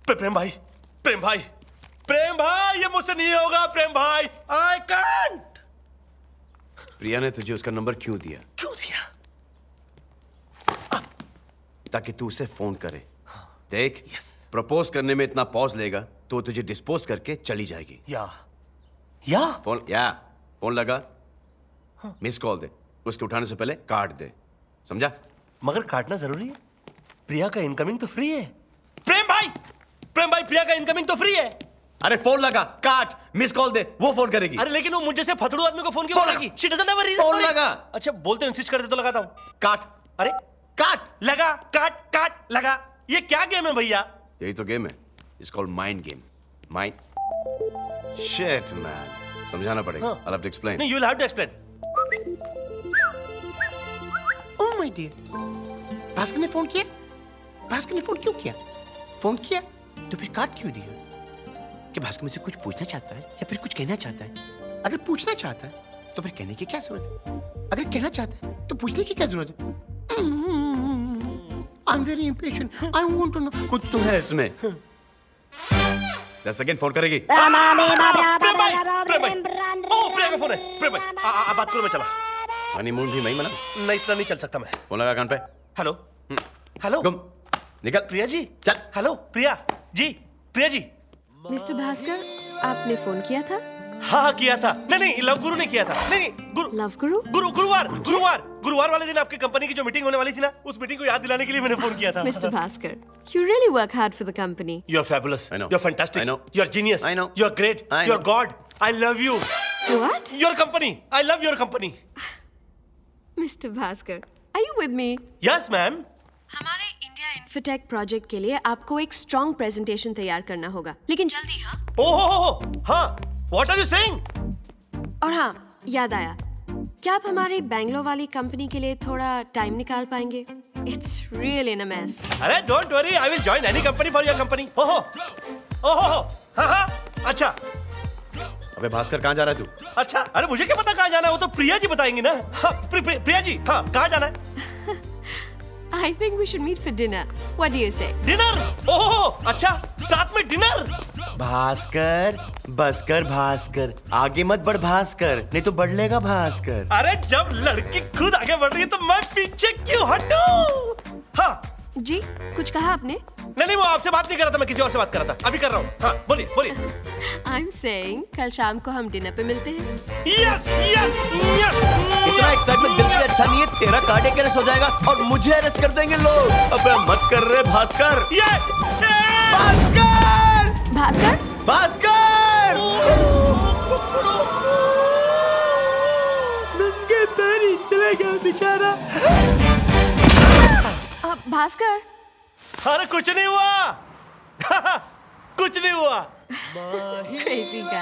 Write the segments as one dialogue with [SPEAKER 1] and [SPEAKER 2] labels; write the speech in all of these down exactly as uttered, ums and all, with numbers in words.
[SPEAKER 1] प्रेम भाई, प्रेम भाई, प्रेम भाई, ये मुझसे नहीं होगा प्रेम भाई, आई कांट।
[SPEAKER 2] प्रिया ने तुझे उसका नंबर क्यों दिया?
[SPEAKER 1] क्यों दिया?
[SPEAKER 2] ताकि तू उसे फोन करे। देख, प्रपोज करने में इतना पॉज लेगा तो तुझे डिस्पोज करके चली जाएगी।
[SPEAKER 1] या या
[SPEAKER 2] फोन या फोन लगा, मिस कॉल दे, उसके उठाने से पहले काट दे, समझा?
[SPEAKER 1] मगर काटना जरूरी है? प्रिया का इनकमिंग तो फ्री है। प्रेम भाई, प्रेम भाई, प्रिया का इनकमिंग तो फ्री है।
[SPEAKER 2] अरे फोन लगा, काट, मिस कॉल दे, वो फोन करेगी।
[SPEAKER 1] अरे लेकिन वो मुझे से फतड़ू आदमी को फोन क्यों करेगी? She doesn't have a reason.
[SPEAKER 2] Phone लगा।
[SPEAKER 1] अच्छा बोलते इंसिस्ट करते तो लगाता हूँ।
[SPEAKER 2] काट।
[SPEAKER 1] अरे काट, लगा, काट, काट, लगा। ये क्या गेम है भैया?
[SPEAKER 2] यही तो गेम है, it's called mind game. Mind shit man, समझाना पड़ेगा। I'll have to explain.
[SPEAKER 1] नहीं, you will have to explain.
[SPEAKER 3] Oh my dear, Bhaskar ने फोन किया? भास्कर ने फोन क्यों किया? फोन किया तो फिर काट क्यों दिया? कि भास्कर मुझसे कुछ पूछना चाहता है या फिर कुछ कहना चाहता है? अगर पूछना चाहता है तो फिर कहने की क्या जरूरत है? अगर कहना चाहता है तो पूछने की क्या जरूरत है? I'm very impatient. I want to know.
[SPEAKER 2] कुछ तो है इसमें। दस सेकंड फोन करेगी।
[SPEAKER 1] प्रेम भाई, प्रेम भाई, ओ प्रिया का फोन है। प्रेम भाई, आ, आ, बात करो, मैं चला।
[SPEAKER 2] हनीमून भी मैं ही मना।
[SPEAKER 1] नहीं, इतना नहीं चल सकता मैं।
[SPEAKER 2] फोन लगा कान पे।
[SPEAKER 1] हेलो, हेलो,
[SPEAKER 2] गुम, निकल।
[SPEAKER 1] प्रिया जी,
[SPEAKER 2] चल।
[SPEAKER 1] हेलो प्रिया जी, प्रिया जी।
[SPEAKER 4] मिस्टर भास्कर, आपने फोन किया था?
[SPEAKER 1] हाँ हाँ किया था। नहीं नहीं, लव गुरु ने किया था। नहीं नहीं, गुरु
[SPEAKER 4] लव गुरु
[SPEAKER 1] गुरु गुरुवार गुरुवार गुरुवार वाले दिन आपकी कंपनी की जो मीटिंग होने वाली थी ना, उस मीटिंग को याद दिलाने के लिए मैंने फोन किया था।
[SPEAKER 4] Mister Bhaskar, you really work hard for the company.
[SPEAKER 1] You're fabulous.
[SPEAKER 2] I know.
[SPEAKER 1] You're fantastic.
[SPEAKER 2] I know.
[SPEAKER 1] You're genius.
[SPEAKER 2] I know.
[SPEAKER 1] You're great.
[SPEAKER 2] I
[SPEAKER 1] You're
[SPEAKER 2] know.
[SPEAKER 1] God. I love you.
[SPEAKER 4] What?
[SPEAKER 1] Your company. I love your company.
[SPEAKER 4] Mister Bhaskar, are you with me?
[SPEAKER 1] Yes, ma'am.
[SPEAKER 4] हमारे India infotech project के लिए आपको एक strong presentation तैयार करना होगा, लेकिन जल्दी। हाँ
[SPEAKER 1] Oh, oh, oh, हाँ. What are you saying?
[SPEAKER 4] और हाँ, याद आया, क्या आप हमारी बैंगलोर वाली कंपनी के लिए थोड़ा टाइम निकाल पाएंगे? It's really in a mess.
[SPEAKER 1] अरे don't worry, I will join any company for your company. Oh, oh, oh, oh, हाँ हाँ, अच्छा
[SPEAKER 2] अबे भास्कर, कहाँ जा रहा है तू?
[SPEAKER 1] अच्छा, अरे मुझे क्या पता कहाँ जाना है, वो तो प्रिया जी बताएंगी ना। हाँ, प्रि, प्रि, प्रिया जी, हाँ, कहाँ जाना है?
[SPEAKER 4] I think we should meet for dinner. What do you say?
[SPEAKER 1] Dinner? Oh, अच्छा, साथ में डिनर?
[SPEAKER 3] भास्कर, बस कर भास्कर, आगे मत बढ़ भास्कर, नहीं तो बढ़ लेगा भास्कर।
[SPEAKER 1] अरे जब लड़की खुद आगे बढ़ रही है तो मैं पीछे क्यों हटूं? हाँ
[SPEAKER 4] जी, कुछ कहा आपने?
[SPEAKER 1] नहीं नहीं, वो आपसे बात नहीं कर रहा था, मैं किसी और से बात कर रहा था। अभी कर रहा हूँ। हाँ, बोलिए बोलिए।
[SPEAKER 4] I'm saying कल शाम को हम डिनर पे मिलते हैं।
[SPEAKER 1] Yes yes yes.
[SPEAKER 3] इतना एक्साइटमेंट दिल के लिए अच्छा नहीं है, तेरा कार्डियक अरेस्ट हो जाएगा और मुझे अरेस्ट कर देंगे लोग। अबे मत कर रहे भास्कर।
[SPEAKER 1] ये
[SPEAKER 3] भास्कर,
[SPEAKER 4] भास्कर,
[SPEAKER 3] भास्कर, नंगे पैरी चले गया बेचारा।
[SPEAKER 4] अ, भास्कर,
[SPEAKER 1] अरे कुछ नहीं हुआ। कुछ नहीं हुआ।
[SPEAKER 4] crazy guy.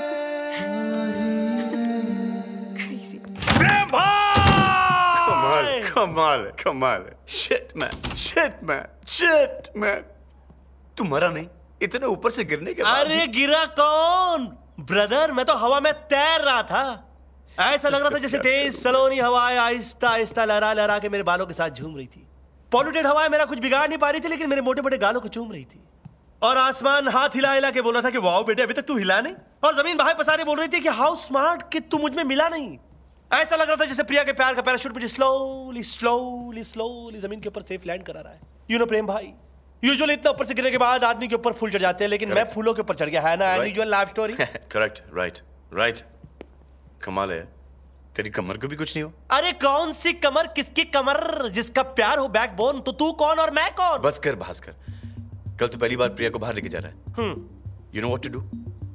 [SPEAKER 4] Crazy.
[SPEAKER 1] प्रेम भाई!
[SPEAKER 2] कमाल, कमाल, कमाल। Shit man, shit man, shit man। तू मरा नहीं, इतने ऊपर से गिरने के बाद।
[SPEAKER 1] अरे गिरा कौन? ब्रदर, मैं तो हवा में तैर रहा था। ऐसा लग रहा था जैसे तेज सलोनी हवाएं आहिस्ता आहिस्ता लहरा लहरा के मेरे बालों के साथ झूम रही थी। पॉल्यूटेड हवाएं मेरा कुछ बिगाड़ नहीं पा रही थी, लेकिन मेरे मोटे मोटे गालों को चूम रही थी। और आसमान हाथ हिला हिला के बोल रहा था कि वाओ बेटे, अभी तक तू हिला नहीं। और जमीन बाहें पसारे बोल रही थी कि हाउ स्मार्ट, कि तू मुझ में मिला नहीं। ऐसा लग रहा था जैसे प्रिया के प्यार का पैराशूट मुझे स्लोली स्लोली स्लोली जमीन के ऊपर सेफ लैंड करा रहा है। यू नो प्रेम भाई, यूजुअली इतना ऊपर से गिरने के बाद आदमी के ऊपर फूल चढ़ जाते हैं, लेकिन मैं फूलों के ऊपर चढ़ गया है ना। Unusual love story.
[SPEAKER 2] Correct, right right. कमाल है, तेरी कमर को भी कुछ नहीं हो।
[SPEAKER 1] अरे कौन सी कमर, किसकी कमर? जिसका प्यार हो बैकबोन, तो तू कौन और मैं कौन?
[SPEAKER 2] बस कर भास्कर, कल तो पहली बार प्रिया को बाहर लेके जा रहा है।
[SPEAKER 1] Hmm
[SPEAKER 2] you know what to do.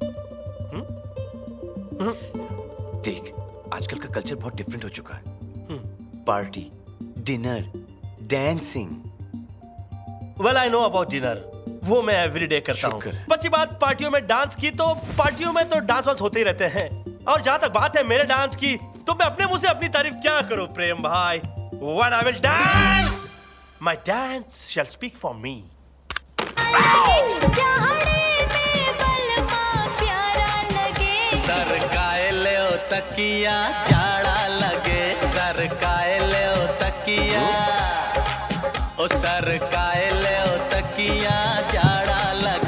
[SPEAKER 2] देख, आजकल का कल्चर बहुत डिफरेंट हो चुका है। Party, dinner, dancing.
[SPEAKER 1] Well I know about dinner, वो मैं एवरीडे करता हूँ। बच्ची बात पार्टियों में डांस की, तो पार्टियों में तो डांस वांस होते ही रहते हैं। और जहां तक बात है मेरे डांस की, तो मैं अपने मुंह से अपनी तारीफ क्या करूं प्रेम भाई। When I will dance, my dance shall speak for me.
[SPEAKER 5] सरकाए ले ओ तकिया जाड़ा लगे, सरकाए ले ओ तकिया, ओ सरकाए ले ओ तकिया जाड़ा लगे।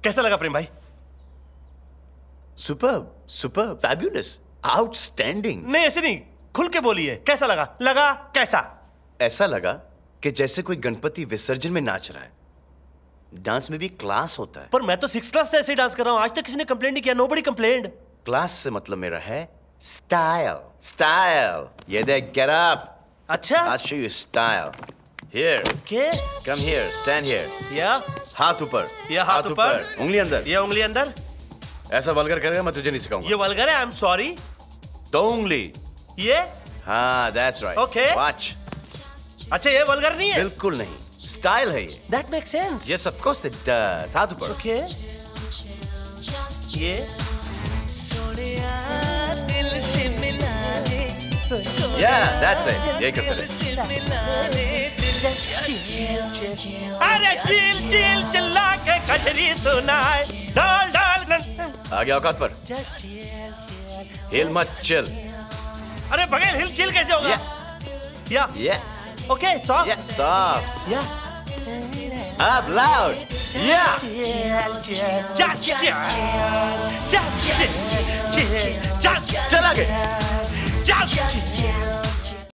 [SPEAKER 1] कैसा लगा प्रेम भाई?
[SPEAKER 2] Superb, superb, fabulous, outstanding.
[SPEAKER 1] नहीं ऐसे नहीं, खुल के बोलिए, कैसा लगा? लगा कैसा?
[SPEAKER 2] ऐसा लगा कि जैसे कोई गणपति विसर्जन में नाच रहा है। डांस में भी क्लास होता है।
[SPEAKER 1] पर मैं तो सिक्स क्लास से ऐसे ही डांस कर रहा हूं, आज तक किसी ने कंप्लेंट नहीं किया। Nobody complaint.
[SPEAKER 2] क्लास से मतलब मेरा है स्टाइल, स्टाइल। ये देख, गेट अप।
[SPEAKER 1] अच्छा,
[SPEAKER 2] I'll show you style. Here.
[SPEAKER 1] के
[SPEAKER 2] Come here. Stand here.
[SPEAKER 1] या
[SPEAKER 2] हाथ ऊपर.
[SPEAKER 1] ये हाथ ऊपर।
[SPEAKER 2] उंगली अंदर.
[SPEAKER 1] ये उंगली अंदर।
[SPEAKER 2] ऐसा वल्गर करेगा मैं तुझे नहीं सिखाऊंगा।
[SPEAKER 1] ये वल्गर है, आई एम सॉरी।
[SPEAKER 2] दो उंगली.
[SPEAKER 1] ये
[SPEAKER 2] हाँ, that's right.
[SPEAKER 1] Okay.
[SPEAKER 2] Watch.
[SPEAKER 1] अच्छा, ये वल्गर नहीं है?
[SPEAKER 2] बिल्कुल नहीं. स्टाइल है ये.
[SPEAKER 1] That makes sense.
[SPEAKER 2] Yes, of course it does. हाथ ऊपर.
[SPEAKER 1] Okay. ये
[SPEAKER 2] Yeah, that's it. यही करते रहे.
[SPEAKER 1] अरे चिल चिल चिल्ला के कजरी सुनाए, डाल डाल
[SPEAKER 2] आ गया औकात पर. हिल मत, चिल.
[SPEAKER 1] अरे बगैर हिल चिल कैसे होगा? या
[SPEAKER 2] Yeah.
[SPEAKER 1] Okay, soft.
[SPEAKER 2] Yeah. Soft.
[SPEAKER 1] या
[SPEAKER 2] Up loud. Yeah.
[SPEAKER 1] Just chill just chill just
[SPEAKER 2] चल आगे.
[SPEAKER 1] जस्ट